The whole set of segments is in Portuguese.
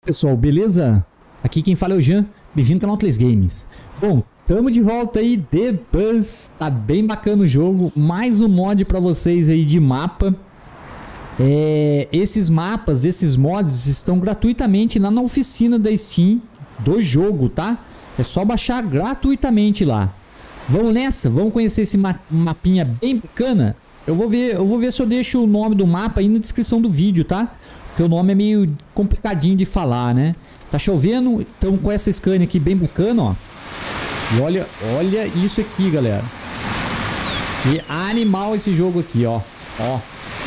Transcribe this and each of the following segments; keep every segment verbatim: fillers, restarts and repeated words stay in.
Pessoal, beleza? Aqui quem fala é o Jean, bem-vindo ao canal três Games. Bom, tamo de volta aí, The Bus, tá bem bacana o jogo, mais um mod pra vocês aí de mapa. É, esses mapas, esses mods estão gratuitamente lá na oficina da Steam do jogo, tá? É só baixar gratuitamente lá. Vamos nessa, vamos conhecer esse ma mapinha bem bacana. Eu vou ver, eu vou ver se eu deixo o nome do mapa aí na descrição do vídeo, tá? Porque o nome é meio complicadinho de falar, né? Tá chovendo, estamos com essa Scania aqui bem bacana, ó. E olha, olha isso aqui, galera. Que animal esse jogo aqui, ó. Ó.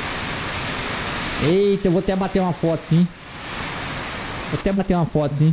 Eita, eu vou até bater uma foto, sim. Vou até bater uma foto, sim.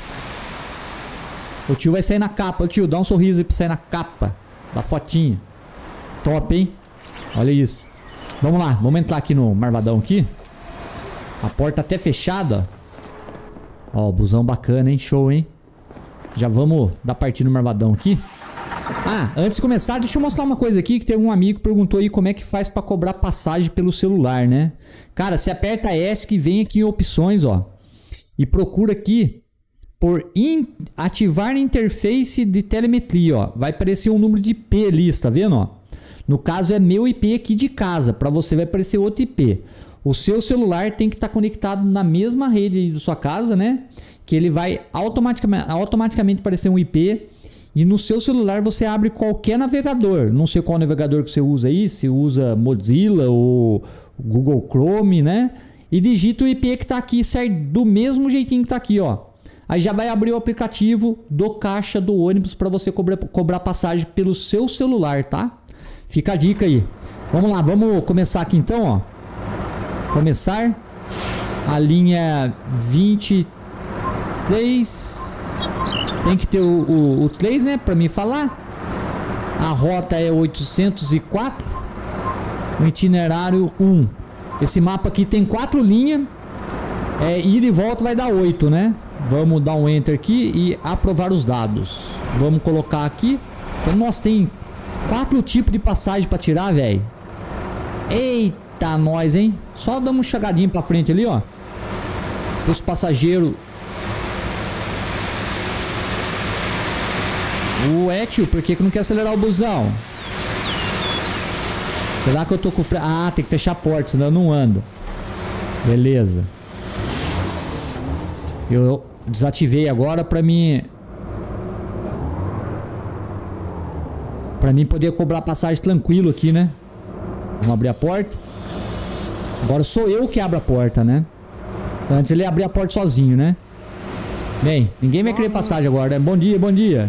O tio vai sair na capa. O tio, dá um sorriso aí pra sair na capa da fotinha. Top, hein? Olha isso. Vamos lá, vamos entrar aqui no Marvadão aqui. A porta até fechada. Ó, busão bacana, hein? Show, hein? Já vamos dar partida no Marvadão aqui. Ah, antes de começar, deixa eu mostrar uma coisa aqui. Que tem um amigo que perguntou aí como é que faz pra cobrar passagem pelo celular, né? Cara, você aperta S que vem aqui em opções, ó. E procura aqui por in... ativar interface de telemetria, ó. Vai aparecer um número de I P ali, tá vendo, ó? No caso é meu I P aqui de casa. Pra você vai aparecer outro I P. O seu celular tem que estar conectado na mesma rede da sua casa, né? Que ele vai automaticamente, automaticamente aparecer um I P. E no seu celular você abre qualquer navegador. Não sei qual navegador que você usa aí. Se usa Mozilla ou Google Chrome, né? E digita o I P que está aqui, certo? Do mesmo jeitinho que está aqui, ó. Aí já vai abrir o aplicativo do caixa do ônibus para você cobrar, cobrar passagem pelo seu celular, tá? Fica a dica aí. Vamos lá, vamos começar aqui então, ó. Começar a linha vinte e três. Tem que ter o, o, o três, né? Pra me falar. A rota é oitocentos e quatro. O itinerário um. Esse mapa aqui tem quatro linhas. É, ida e volta vai dar oito, né? Vamos dar um enter aqui e aprovar os dados. Vamos colocar aqui. Então, nós tem quatro tipos de passagem pra tirar, velho. Eita! Tá nós, hein? Só damos um chagadinho pra frente ali, ó. Os passageiros. Ué, tio, por que que não quer acelerar o busão? Será que eu tô com fre... Ah, tem que fechar a porta, senão eu não ando. Beleza. Eu desativei agora pra mim... Pra mim poder cobrar passagem tranquilo aqui, né? Vamos abrir a porta. Agora sou eu que abro a porta, né? Antes ele abria a porta sozinho, né? Bem, ninguém vai querer passagem agora, né? Bom dia, bom dia.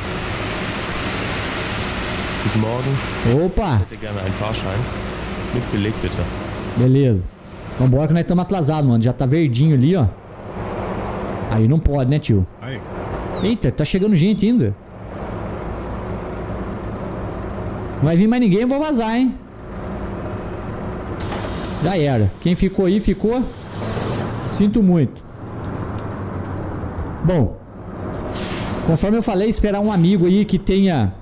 Guten Morgen. Opa! Ich hätte gerne einen Fahrschein. Mit Beleg, bitte. Beleza. Vambora que nós estamos atrasados, mano. Já tá verdinho ali, ó. Aí não pode, né, tio? Aí. Eita, tá chegando gente ainda. Não vai vir mais ninguém, eu vou vazar, hein? Já era. Quem ficou aí, ficou. Sinto muito. Bom, conforme eu falei, esperar um amigo aí que tenha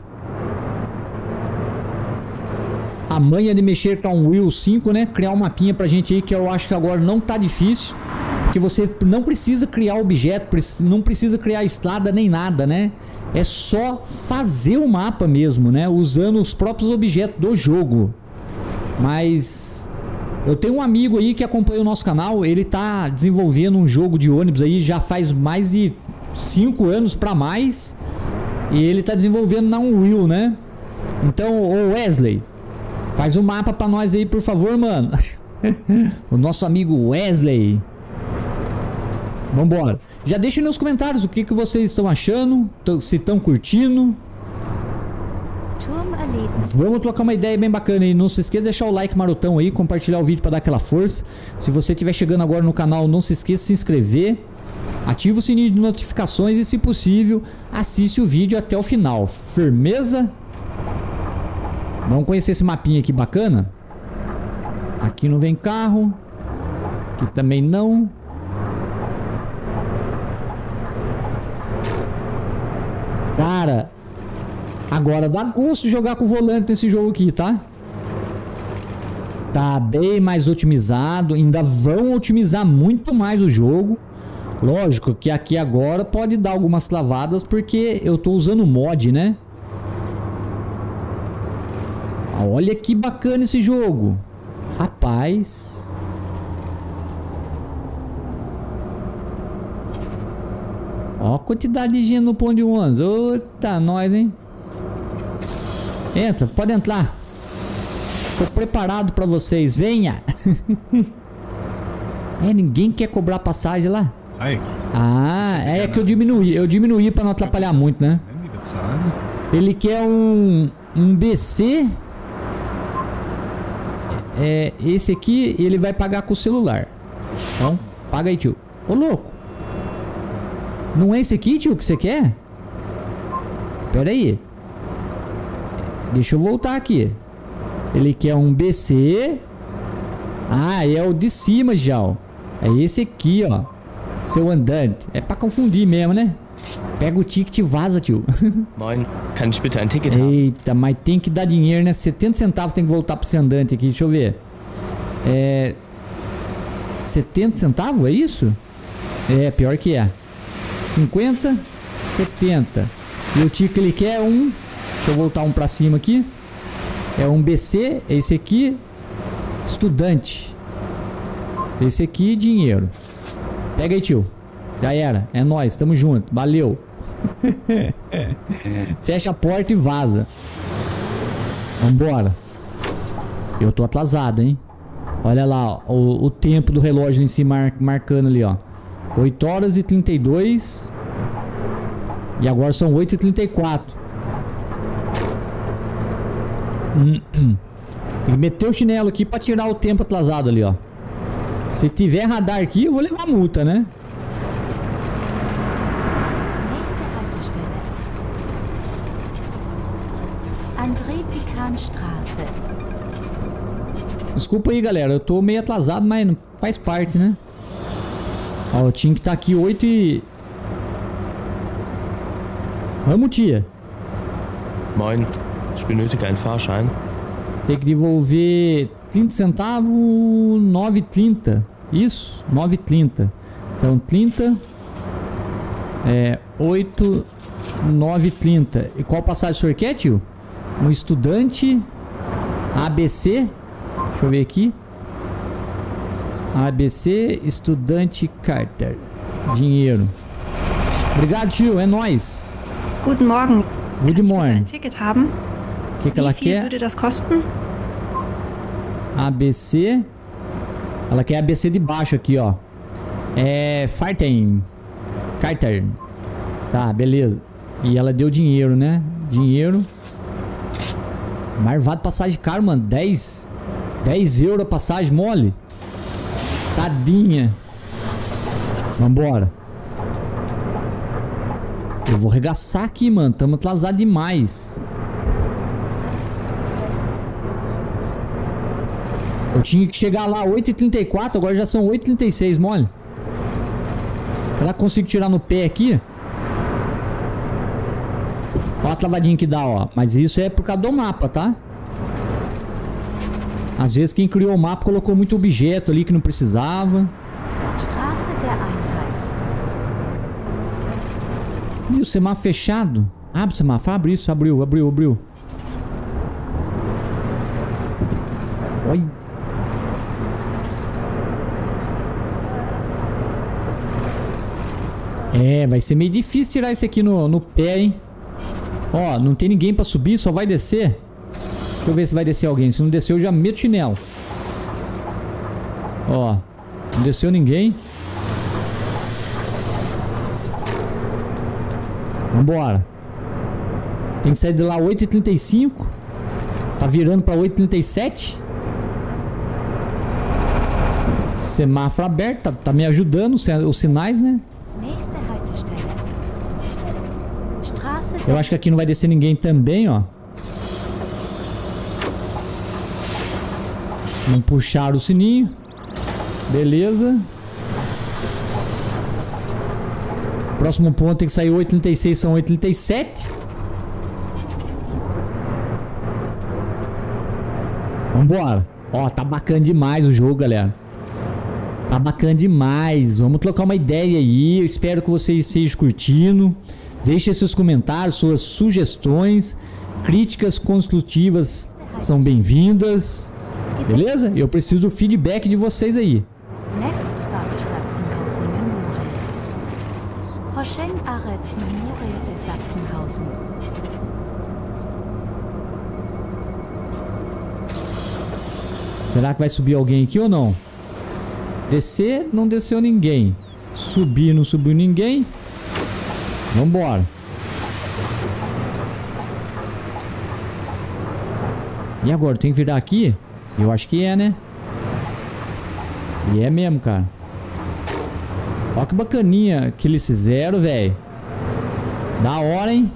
a manha de mexer com o Wheel cinco, né? Criar um mapinha pra gente aí, que eu acho que agora não tá difícil. Porque você não precisa criar objeto, não precisa criar estrada nem nada, né? É só fazer o mapa mesmo, né? Usando os próprios objetos do jogo. Mas... eu tenho um amigo aí que acompanha o nosso canal. Ele tá desenvolvendo um jogo de ônibus aí já faz mais de cinco anos pra mais. E ele tá desenvolvendo na Unreal, né? Então, ô Wesley, faz um mapa pra nós aí, por favor, mano. O nosso amigo Wesley. Vambora. Já deixa nos comentários o que, que vocês estão achando. Se estão curtindo. Vamos trocar uma ideia bem bacana aí. Não se esqueça de deixar o like marotão aí, compartilhar o vídeo para dar aquela força. Se você estiver chegando agora no canal, não se esqueça de se inscrever, ativa o sininho de notificações e, se possível, assiste o vídeo até o final. Firmeza? Vamos conhecer esse mapinha aqui bacana. Aqui não vem carro. Aqui também não. Cara, agora dá gosto de jogar com o volante nesse jogo aqui, tá? Tá bem mais otimizado. Ainda vão otimizar muito mais o jogo. Lógico que aqui agora pode dar algumas travadas porque eu tô usando mod, né? Ah, olha que bacana esse jogo. Rapaz. Ó a quantidade de gente no ponto de ônibus. Eita, nós, hein? Entra, pode entrar. Tô preparado pra vocês, venha. É, ninguém quer cobrar passagem lá? Aí. Ah, é que eu diminuí. Eu diminuí pra não atrapalhar muito, né? Ele quer um, um B C. É, esse aqui ele vai pagar com o celular. Então, paga aí, tio. Ô, louco. Não é esse aqui, tio, que você quer? Pera aí. Deixa eu voltar aqui. Ele quer um B C. Ah, é o de cima já, ó. É esse aqui, ó. Seu andante. É pra confundir mesmo, né? Pega o ticket e vaza, tio. Moin, kann ich bitte ein Ticket haben? Eita, mas tem que dar dinheiro, né? setenta centavos tem que voltar pro seu andante aqui. Deixa eu ver. É... setenta centavos, é isso? É, pior que é. cinquenta, setenta. E o ticket ele quer um... Deixa eu voltar um pra cima aqui. É um B C, esse aqui... Estudante. Esse aqui, dinheiro. Pega aí, tio. Já era. É nóis. Tamo junto. Valeu. Fecha a porta e vaza. Vambora. Eu tô atrasado, hein? Olha lá, ó, o, o tempo do relógio em cima mar, marcando ali, ó. oito horas e trinta e dois. E agora são oito e trinta e quatro. Tem que meter o chinelo aqui pra tirar o tempo atrasado ali, ó. Se tiver radar aqui, eu vou levar multa, né? André Pican Straße. Desculpa aí, galera. Eu tô meio atrasado, mas não faz parte, né? Ó, eu tinha que estar aqui oito e... Vamos, tia. Moin, ich benötige einen Fahrschein. Tem que devolver trinta centavos, nove e trinta. Isso, nove e trinta. Então, trinta. É, oito, nove e trinta. E qual passagem o senhor quer, tio? Um estudante. A B C. Deixa eu ver aqui. A B C, estudante Carter. Dinheiro. Obrigado, tio. É nóis. Guten Morgen. Good morning. Ein Ticket haben? O que, que ela Wie viel quer? würde das kosten? A B C. Ela quer A B C de baixo aqui, ó. É... Farten. Carter. Tá, beleza. E ela deu dinheiro, né? Dinheiro. Marvado passagem caro, mano. dez. dez euros a passagem mole. Tadinha. Vambora. Eu vou arregaçar aqui, mano. Tamo atrasado demais. Eu tinha que chegar lá oito e trinta e quatro, agora já são oito e trinta e seis, mole. Será que consigo tirar no pé aqui? Olha a travadinha que dá, ó. Mas isso é por causa do mapa, tá? Às vezes quem criou o mapa colocou muito objeto ali que não precisava. Straße der Einheit. Ih, o semáforo fechado. Abre o semáforo, abre isso, abriu, abriu, abriu. Oi. É, vai ser meio difícil tirar esse aqui no, no pé, hein? Ó, não tem ninguém pra subir, só vai descer. Deixa eu ver se vai descer alguém. Se não desceu, eu já meto chinelo. Ó, não desceu ninguém. Vambora. Tem que sair de lá oito e trinta e cinco. Tá virando pra oito e trinta e sete. Semáforo aberto, tá, tá me ajudando os sinais, né? Nächste Haltestelle. Straße Eu der... acho que aqui não vai descer ninguém também, ó. Vamos puxar o sininho. Beleza. Próximo ponto tem que sair oito e trinta e seis, são oito e trinta e sete. Vambora. Ó, tá bacana demais o jogo, galera. Tá bacana demais. Vamos trocar uma ideia aí. Eu espero que vocês estejam curtindo. Deixe seus comentários, suas sugestões. Críticas construtivas são bem-vindas. Beleza? Eu preciso do feedback de vocês aí. Next stop Sachsenhausen Memorial. Prochain arrêt Memorial de Sachsenhausen. Será que vai subir alguém aqui ou não? Descer, não desceu ninguém. Subir, não subiu ninguém. Vambora. E agora, tem que virar aqui? Eu acho que é, né? E é mesmo, cara. Olha que bacaninha que eles fizeram, velho. Da hora, hein?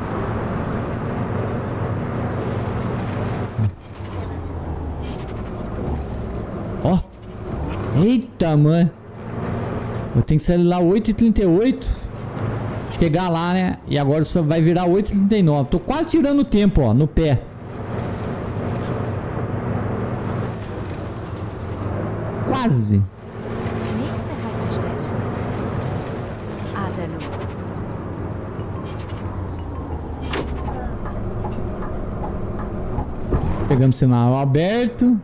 Ó. Eita, mano. Eu tenho que sair lá oito e trinta e oito. Chegar lá, né? E agora só vai virar oito e trinta e nove. Tô quase tirando o tempo, ó, no pé. Quase. Nächste Haltestelle. Aderloh. Pegamos sinal aberto.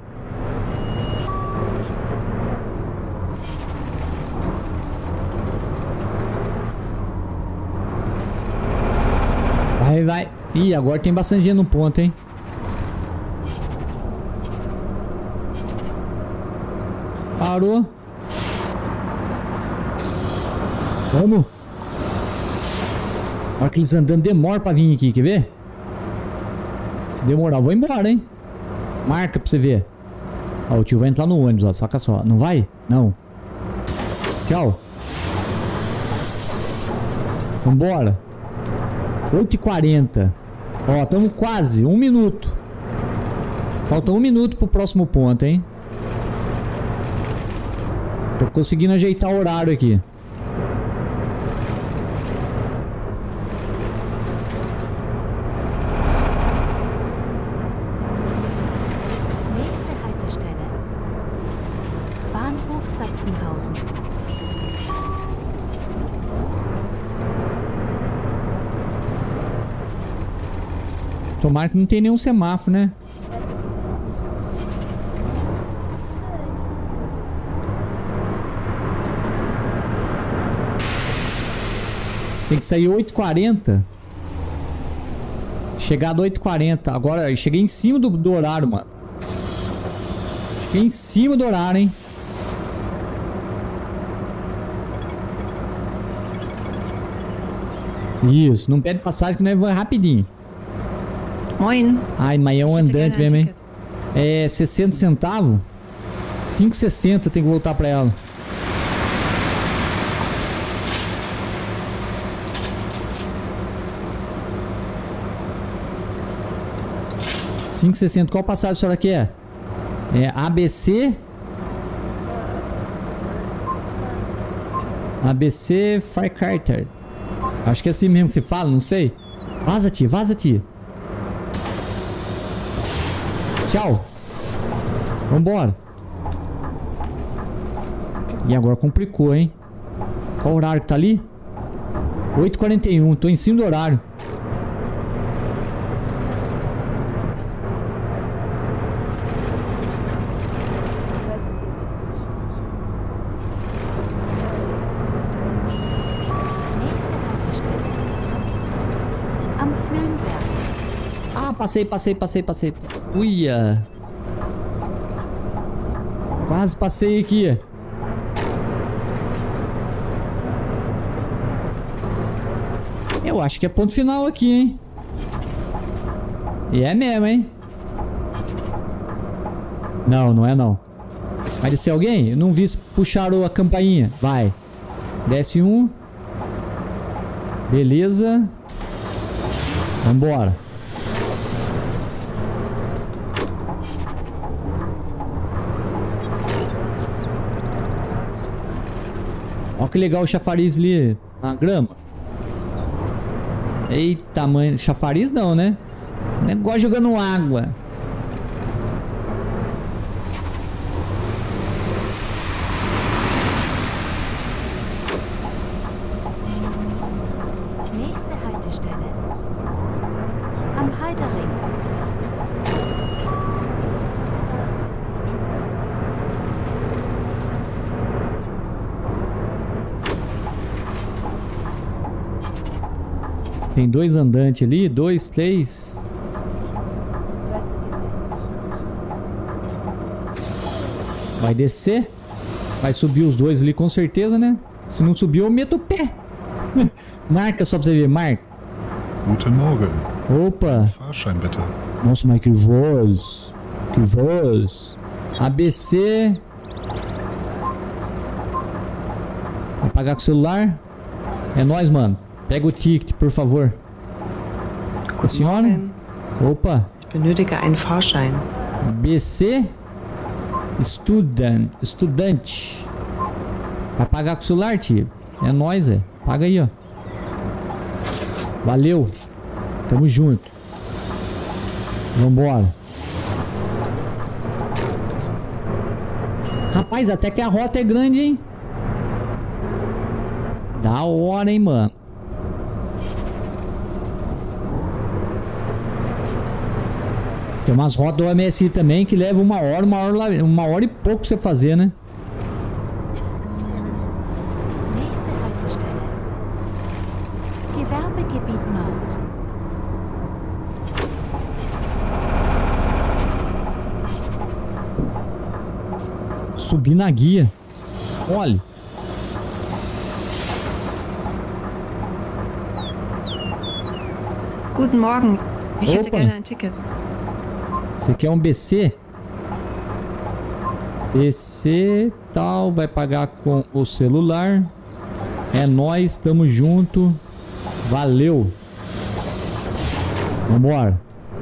Vai, vai. Ih, agora tem bastante gente no ponto, hein? Parou. Vamos. Olha que eles andando demora pra vir aqui, quer ver? Se demorar, eu vou embora, hein? Marca pra você ver. Ó, o tio vai entrar no ônibus, ó. Saca só. Não vai? Não. Tchau. Vambora. oito e quarenta. Ó, estamos quase. Um minuto. Falta um minuto pro próximo ponto, hein? Tô conseguindo ajeitar o horário aqui. Nächste Haltestelle. Bahnhof Sachsenhausen. Tomara que não tem nenhum semáforo, né? Tem que sair oito e quarenta. Chegar a oito e quarenta. Agora eu cheguei em cima do, do horário, mano. Cheguei em cima do horário, hein? Isso, não pede passagem que nós vamos rapidinho. Moin. Ai, mas é um Hätte andante gerne mesmo, ein hein? Ticket. É sessenta centavos? cinco e sessenta tem que voltar pra ela. cinco e sessenta. Qual passagem a senhora quer? É A B C. A B C Freikarter. Acho que é assim mesmo que se fala, não sei. Vaza, tia, vaza, tia. Tchau. Vambora. E agora complicou, hein? Qual o horário que tá ali? oito e quarenta e um. Tô em cima do horário. Nächste Haltestelle. Am Flönberg. Ah, passei, passei, passei, passei. Uia. Quase passei aqui. Eu acho que é ponto final aqui, hein? E é mesmo, hein? Não, não é não. Vai descer alguém? Eu não vi se puxaram a campainha. Vai. Desce um. Beleza. Vambora. Olha que legal o chafariz ali na grama. Eita, mãe. Chafariz não, né? Negócio jogando água. Tem dois andantes ali. Dois, três. Vai descer. Vai subir os dois ali com certeza, né? Se não subir, eu meto o pé. Marca só pra você ver, marca. Guten Morgen. Opa. Fahrschein bitte. Nossa, mas que voz. Que voz. A B C. Vai pagar com o celular. É nóis, mano. Pega o ticket, por favor. A senhora? Opa. Ich benötige einen Fahrschein. B C. Student. Estudante. Vai pagar com o celular, tio? É nóis, é. Paga aí, ó. Valeu. Tamo junto. Vambora. Rapaz, até que a rota é grande, hein? Da hora, hein, mano. Tem umas rotas do M S I também que levam uma hora, uma hora, uma hora e pouco pra você fazer, né? Nächste Haltestelle. Gewerbegebiet Nord. Subir na guia. Olha. Guten Morgen. Ich hätte Opa. gerne ein Ticket. Você quer um B C? B C tal, vai pagar com o celular. É nóis, tamo junto. Valeu. Vambora.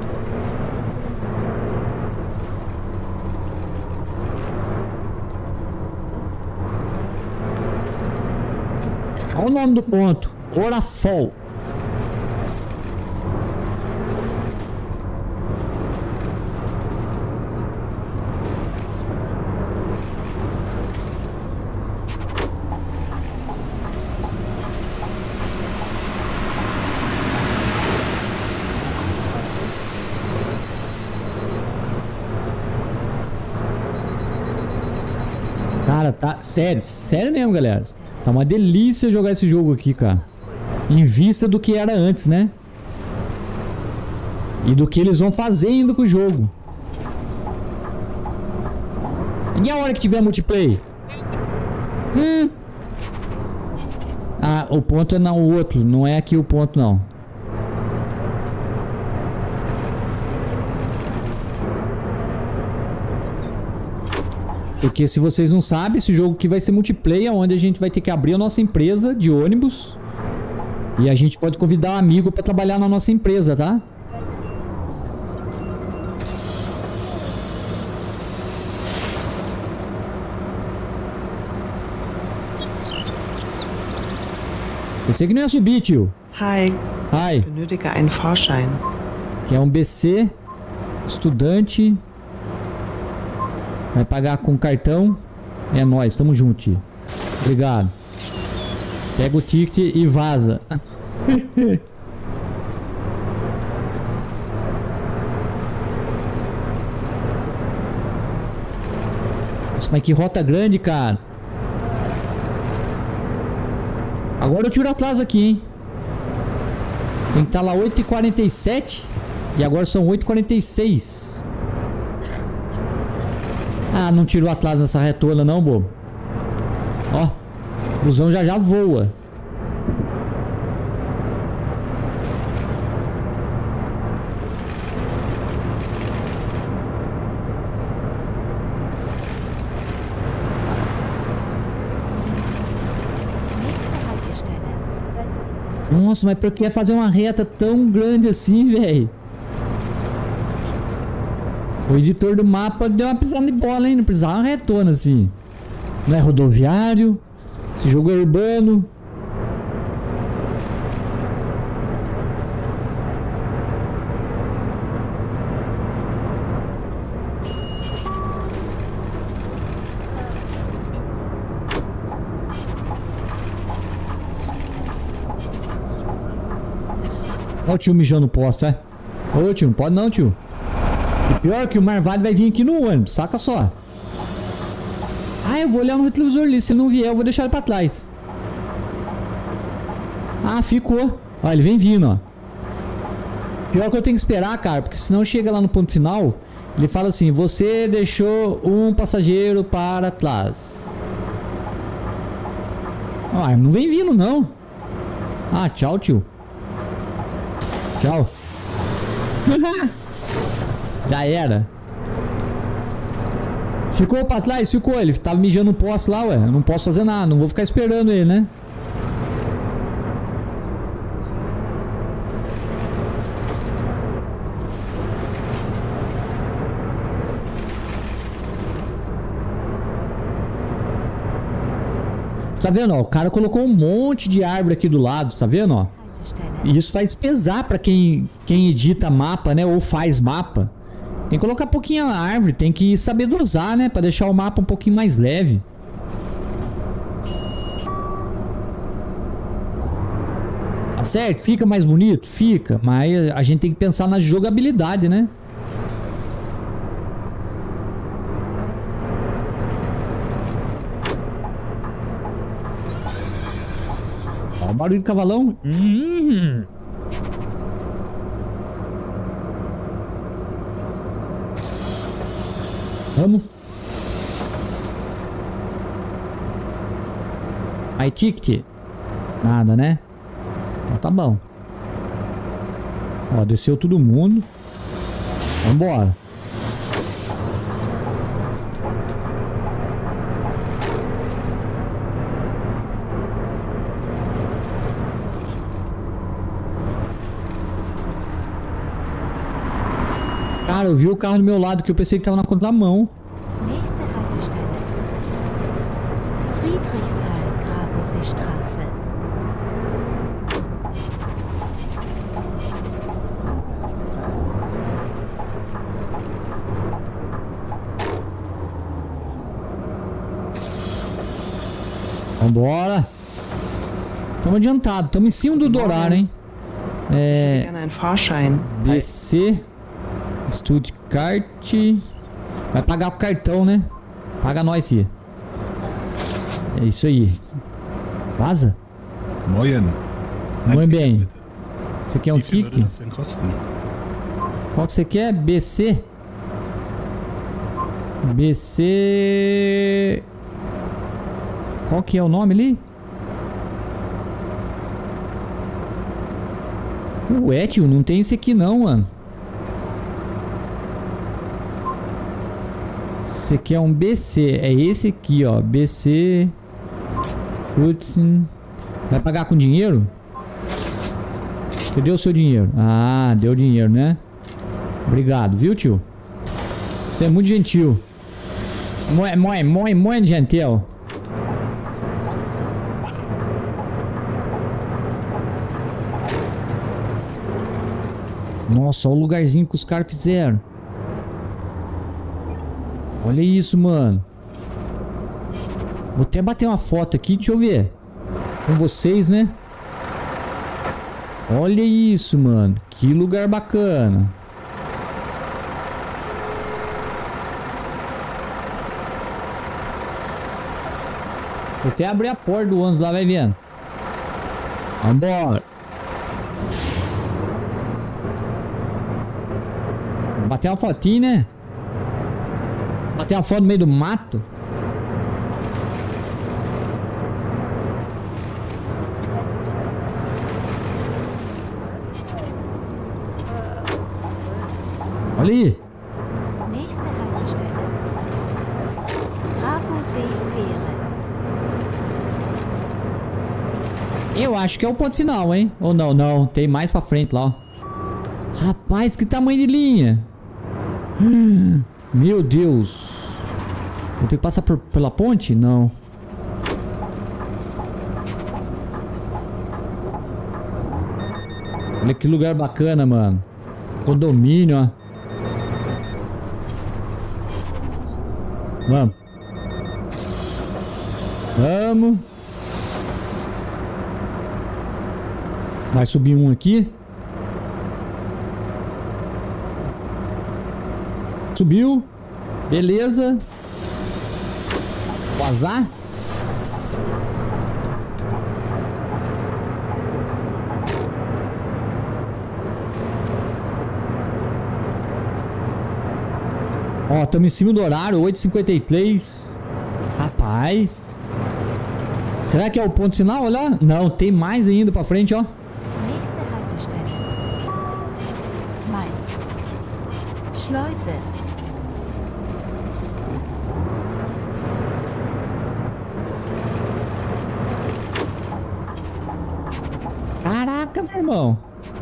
Olha o nome do ponto. Orafol. Cara, tá sério, sério mesmo, galera. Tá uma delícia jogar esse jogo aqui, cara. Em vista do que era antes, né? E do que eles vão fazendo com o jogo. E a hora que tiver multiplayer? Hum. Ah, o ponto é não, o outro. Não é aqui o ponto, não. Porque se vocês não sabem, esse jogo aqui vai ser multiplayer, onde a gente vai ter que abrir a nossa empresa de ônibus. E a gente pode convidar um amigo pra trabalhar na nossa empresa, tá? Pensei que não ia subir, tio. Hi, Ai, ich benötige einen Fahrschein. que é um B C, estudante. Vai pagar com cartão. É nóis, tamo junto, tio. Obrigado. Pega o ticket e vaza. Nossa, mas que rota grande, cara. Agora eu tiro atraso aqui, hein. Tem que estar lá oito e quarenta e sete. E agora são oito e quarenta e seis. Ah, não tirou atraso nessa retona não, bobo. Ó, o busão já já voa. Nächste Haltestelle. Nossa, mas por que fazer uma reta tão grande assim, velho? O editor do mapa deu uma pisada de bola, hein? Não precisava uma retona assim. Não é rodoviário. Esse jogo é urbano. Ó o tio mijando no posto, é? Ô tio, não pode não, tio. E pior que o Marvado vai vir aqui no ônibus, saca só. Ah, eu vou olhar no retrovisor ali. Se ele não vier, eu vou deixar ele pra trás. Ah, ficou. Ó, ele vem vindo, ó. Pior que eu tenho que esperar, cara, porque senão chega lá no ponto final, ele fala assim, você deixou um passageiro para trás. Ah, não vem vindo, não. Ah, tchau, tio. Tchau. Já era. Ficou pra trás? Ficou. Ele tava mijando no poste lá, ué. Eu não posso fazer nada. Não vou ficar esperando ele, né? Tá vendo, ó? O cara colocou um monte de árvore aqui do lado, tá vendo, ó? E isso faz pesar pra quem, quem edita mapa, né? Ou faz mapa. Tem que colocar pouquinho a árvore, tem que saber dosar, né? Pra deixar o mapa um pouquinho mais leve. Tá certo? Fica mais bonito? Fica. Mas a gente tem que pensar na jogabilidade, né? Ó o barulho do cavalão. Hum. Vamos. Aí, ticket. Nada, né? Então tá bom. Ó, desceu todo mundo. Vambora. Cara, eu vi o carro do meu lado que eu pensei que tava na contramão. Nächste Haltestelle. Friedrichsthal, Grabussestraße. Vambora. Tamo adiantado, tamo em cima do horário, hein? Ich hätte É. gerne einen Fahrschein. B C Stuttgart. Vai pagar com cartão, né? Paga nós aqui. É isso aí. Vaza. Moin. Muito Ein bem. Ticket, bitte. Você quer um Wie viel würde ticket? das denn kosten? Qual que você quer? B C? B C... Qual que é o nome ali? Ué, tio, não tem esse aqui não, mano. Esse aqui é um B C. É esse aqui, ó. B C... Putz. Vai pagar com dinheiro? Cadê o seu dinheiro? Ah, deu dinheiro, né? Obrigado, viu, tio? Você é muito gentil. Muito, muito, muito, muito gentil. Nossa, olha o lugarzinho que os caras fizeram. Olha isso, mano. Vou até bater uma foto aqui, deixa eu ver. Com vocês, né? Olha isso, mano. Que lugar bacana. Vou até abrir a porta do ônibus lá, vai vendo. Vambora. Bater uma fotinha, né? Bater uma foto no meio do mato. Olha aí. Nächste Haltestelle. Grabusee Fähre. Eu acho que é o ponto final, hein? Ou não, não. Tem mais pra frente lá, ó. Rapaz, que tamanho de linha. Meu Deus. Vou ter que passar por, pela ponte? Não. Olha que lugar bacana, mano. Condomínio, ó. Vamos. Vamos. Vai subir um aqui. Subiu. Beleza. Vazar. Ó, estamos em cima do horário, oito e cinquenta e três. Rapaz. Será que é o ponto final? Olha lá. Não, tem mais ainda pra frente, ó. Nächste Haltestelle. Mainz. Schleuse. Caraca, meu irmão.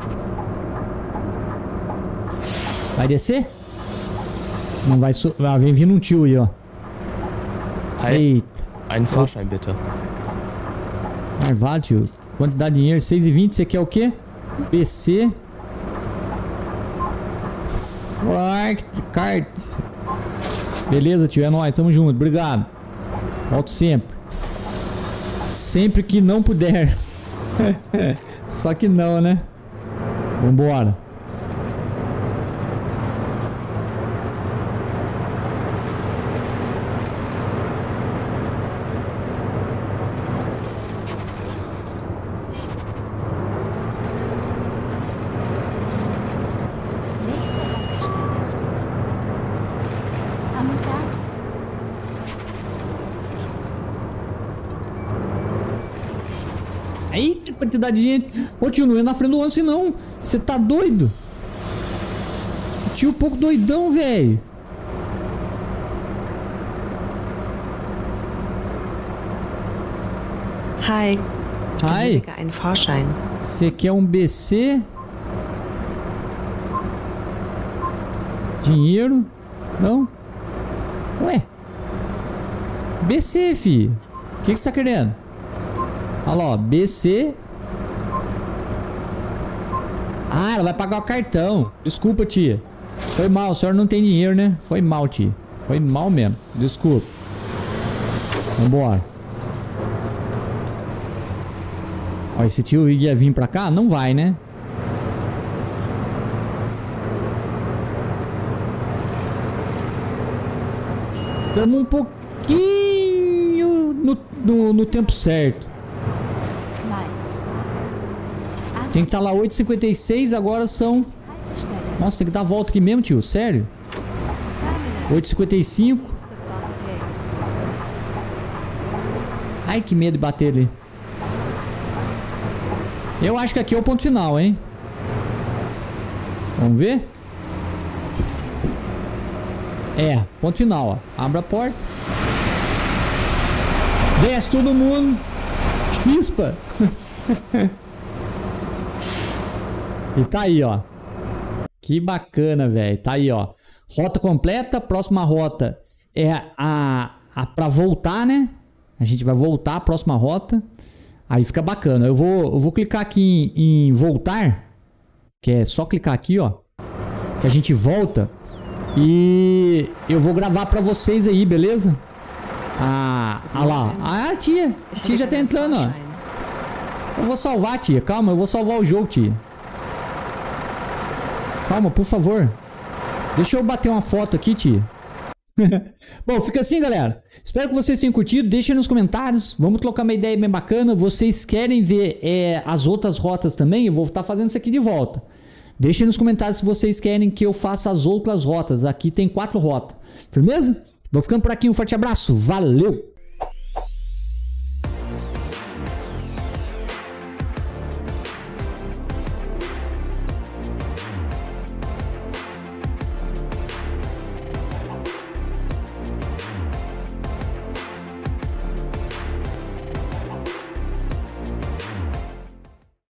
Vai descer? Não vai... So... Ah, vem vindo um tio aí, ó. Hi. Eita. Einen Fahrschein bitte. Marvado, tio. Quantidade de dinheiro? seis e vinte. Você quer o quê? B C. Fork Card. Beleza, tio. É nóis. Tamo junto. Obrigado. Volto sempre. Sempre que não puder. Só que não, né? Vambora. Nächste Haltestelle. Amtag. Eita, quantidade de gente. Ô tio, não é na frente do ônibus não. Você tá doido? Tio, um pouco doidão, velho. Hi. Ich Hi. benötige einen Fahrschein. Você quer um B C? Dinheiro? Não? Ué? B C, fi. O que que você tá querendo? Olha lá, ó. B C. Ah, ela vai pagar o cartão. Desculpa, tia. Foi mal, a senhora não tem dinheiro, né? Foi mal, tia. Foi mal mesmo. Desculpa. Vambora. Ó, esse tio ia vir pra cá? Não vai, né? Tamo um pouquinho no, no, no tempo certo. Mainz. Tem que estar lá oito e cinquenta e seis, agora são... Haltestelle. Nossa, tem que dar a volta aqui mesmo, tio. Sério? Terminus. oito e cinquenta e cinco. Boswell. Ai, que medo de bater ali. Eu acho que aqui é o ponto final, hein? Vamos ver? É, ponto final, ó. Abre a porta. Desce todo mundo. Chispa. E tá aí, ó. Que bacana, velho. Tá aí, ó. Rota completa. Próxima rota é a, a pra voltar, né? A gente vai voltar a próxima rota. Aí fica bacana. Eu vou, eu vou clicar aqui em, em voltar. Que é só clicar aqui, ó. Que a gente volta. E eu vou gravar pra vocês aí, beleza? Ah, ah lá. Ah, tia. A tia já tá entrando, ó. Eu vou salvar, tia. Calma, eu vou salvar o jogo, tia. Calma, por favor. Deixa eu bater uma foto aqui, tia. Bom, fica assim, galera. Espero que vocês tenham curtido. Deixem nos comentários. Vamos trocar uma ideia bem bacana. Vocês querem ver é, as outras rotas também? Eu vou estar fazendo isso aqui de volta. Deixem nos comentários se vocês querem que eu faça as outras rotas. Aqui tem quatro rotas. Firmeza? Vou ficando por aqui. Um forte abraço. Valeu!